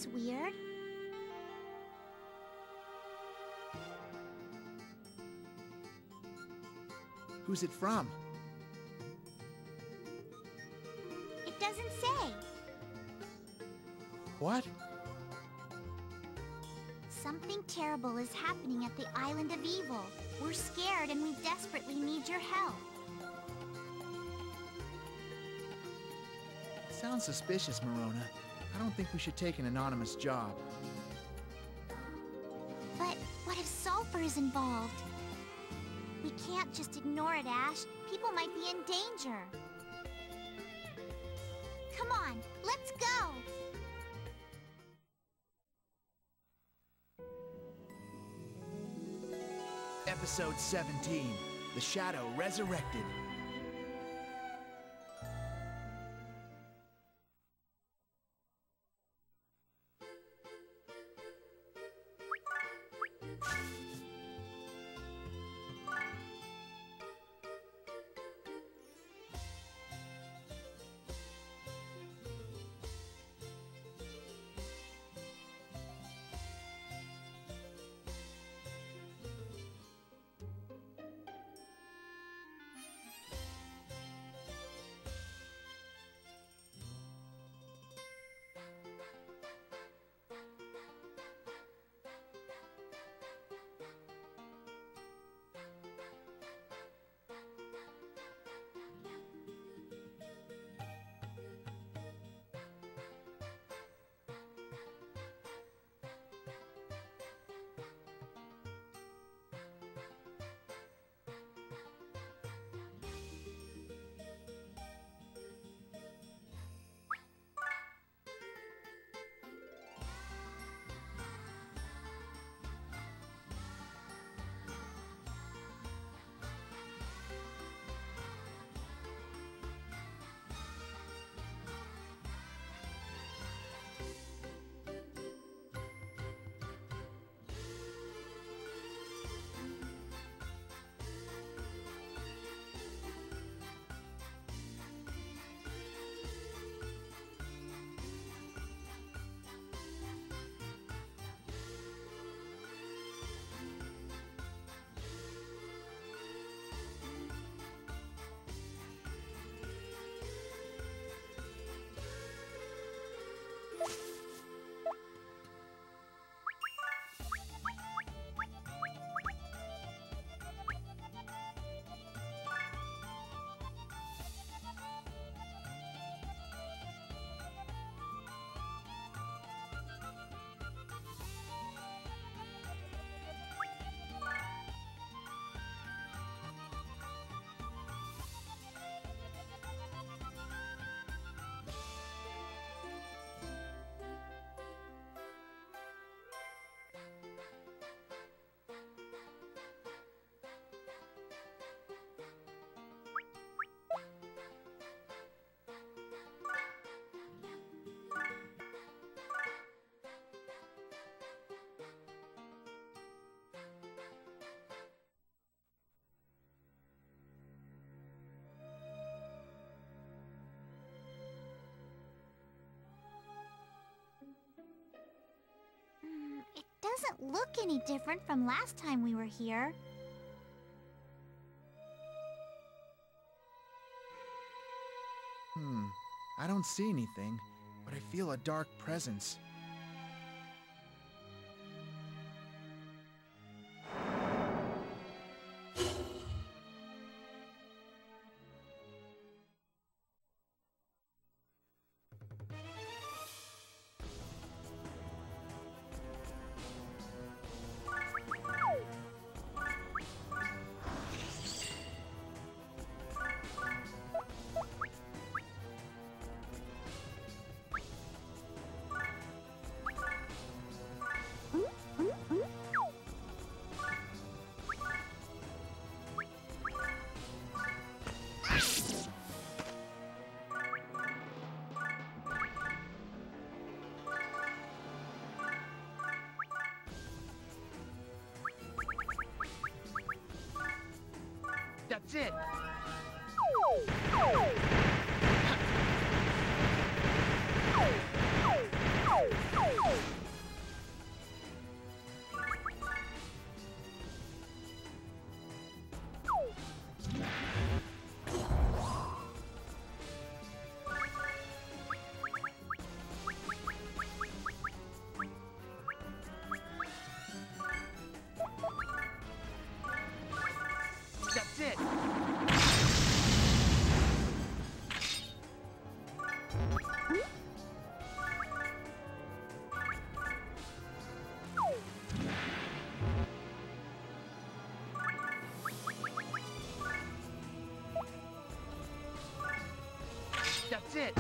That's weird. Who's it from? It doesn't say. What? Something terrible is happening at the Island of Evil. We're scared and we desperately need your help. Sounds suspicious, Morona. I don't think we should take an anonymous job. But what if Sulfur is involved? We can't just ignore it, Ash. People might be in danger. Come on, let's go! Episode 17, The Shadow Resurrected. It doesn't look any different from last time we were here. I don't see anything, but I feel a dark presence. That's it! it. That's it.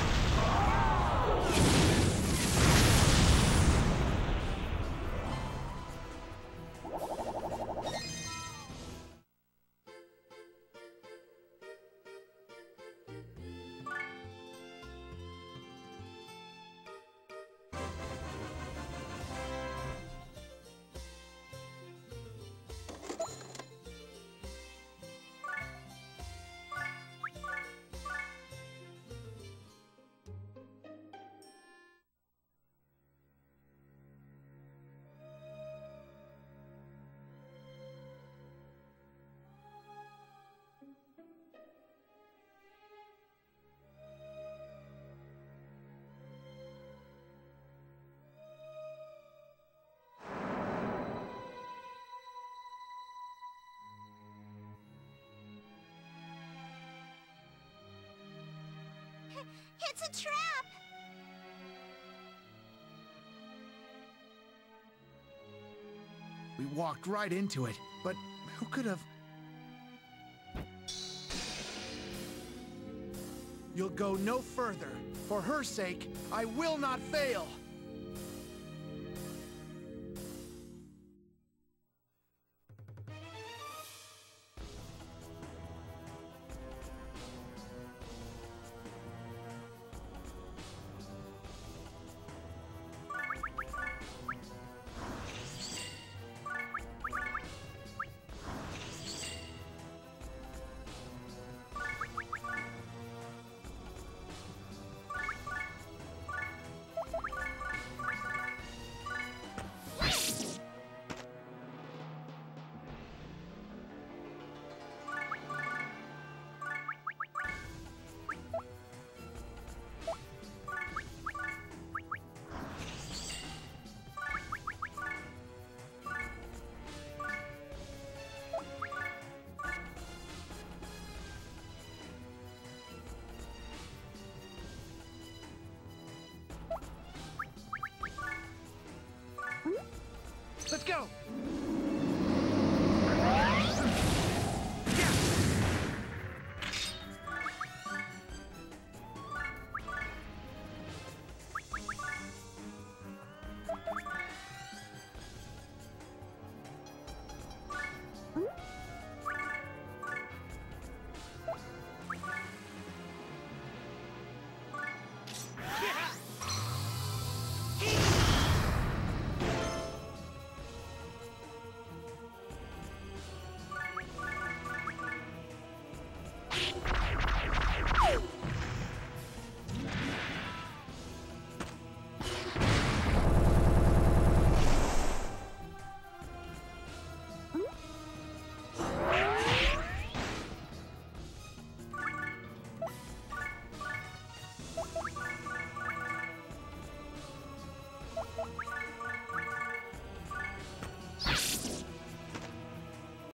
It's a trap! We walked right into it, but who could have... You'll go no further. For her sake, I will not fail! Let's go!